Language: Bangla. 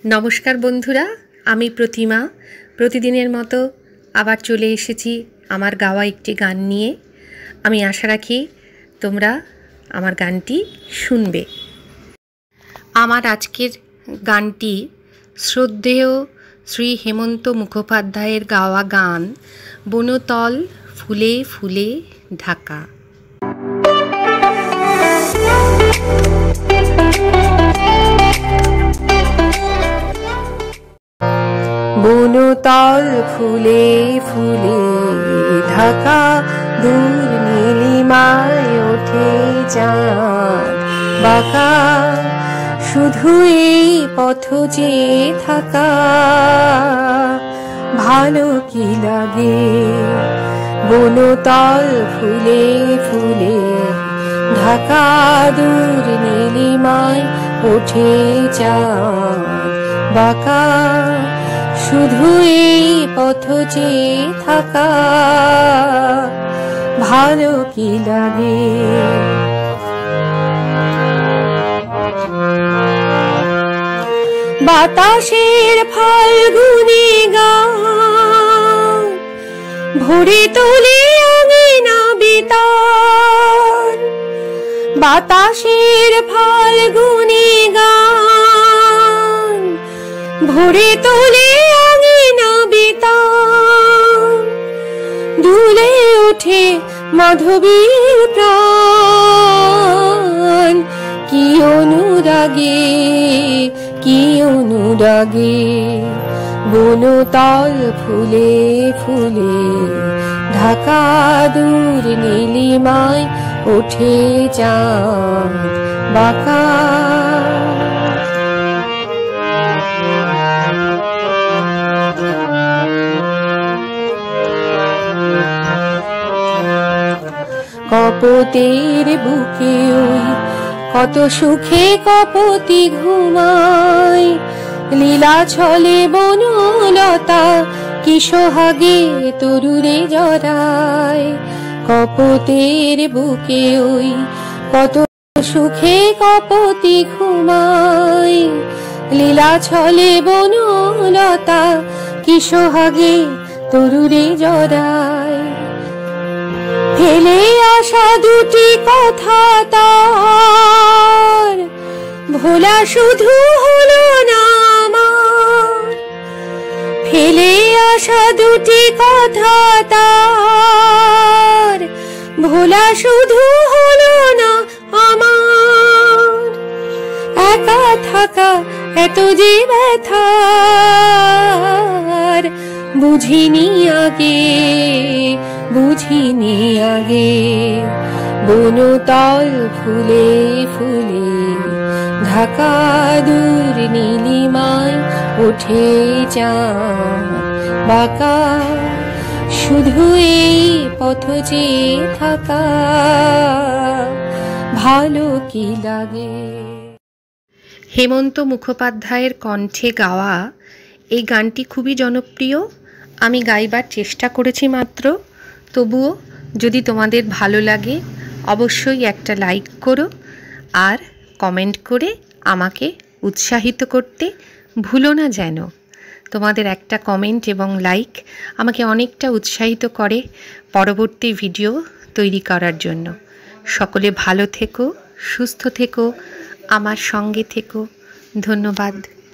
नमस्कार बंधुरा, आमी प्रतिमा प्रतिदिनेर मतो आबार चले एसेछि आमार गावा एकटी गान निये। आमी आशा राखी तोमरा आमार गानटी शुनबे। आमार आजकेर गानटी श्रद्धेय श्री हेमंत मुखोपाध्यायेर गावा गान बनतल फुले फुले ढाका। বনতল ফুলে ফুলে ঢাকা, দূর নীলিমায় ওঠে চাঁদ বাঁকা, শুধু এই পথ যে থাকা ভালো কি লাগে। বনতল ফুলে ফুলে ঢাকা, দূর নীলিমায় ওঠে চাঁদ বাঁকা, শুধু এই পথ যে থাকা ভালো কি লাগে। বাতাসের ফাল্গুনি গান ভরে তোলে আঙিনা বিতান, বাতাসের ফাল্গুনি গান ভরে তোলে আঙিনা বিতান, দুলে ওঠে মাধবীর প্রাণ, কি অনুরাগে কি অনুরাগে। বনতল ফুলে ফুলে ঢাকা, দূর নীলিমায় ওঠে চাঁদ বাঁকা। কপোতের বুকে ওই কত সুখে কপতি ঘুমায়, লীলা ছলে বনলতা কি সোহাগে তরুরে জড়ায়। কপোতের বুকে ওই কত সুখে কপতি ঘুমায়, লীলা ছলে বনলতা কি সোহাগে তরুরে জড়ায়। ফেলে আসা দুটি কথা তার ভোলা শুধু হলো না আমার, ফেলে আসা দুটি কথা তার ভোলা শুধু হলো না আমার। একা থাকা এত যে ব্যথার বুঝিনি আগে বুঝিনি আগে। বনতল ফুলে ফুলে ঢাকা, দূর নীলিমায় ওঠে চাঁদ বাঁকা, শুধু এই পথ যে থাকা ভালো কি লাগে। হেমন্ত মুখোপাধ্যায়ের কণ্ঠে গাওয়া এই গানটি খুবই জনপ্রিয়। আমি গাইবার চেষ্টা করেছি মাত্র, তবুও যদি তোমাদের ভালো লাগে অবশ্যই একটা লাইক করো আর কমেন্ট করে আমাকে উৎসাহিত করতে ভুলো না যেন। তোমাদের একটা কমেন্ট এবং লাইক আমাকে অনেকটা উৎসাহিত করে পরবর্তী ভিডিও তৈরি করার জন্য। সকলে ভালো থেকো, সুস্থ থেকো, আমার সঙ্গে থেকো। ধন্যবাদ।